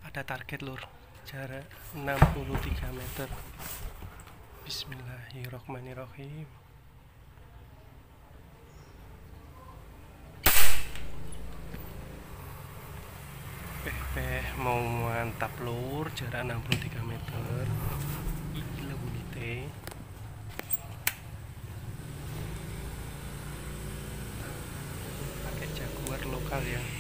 ada target lur, jarak 63 meter. Bismillahirrohmanirrohim. Mau mantap lur, jarak 63 meter. Gila bunite. Pakai Jaguar lokal ya.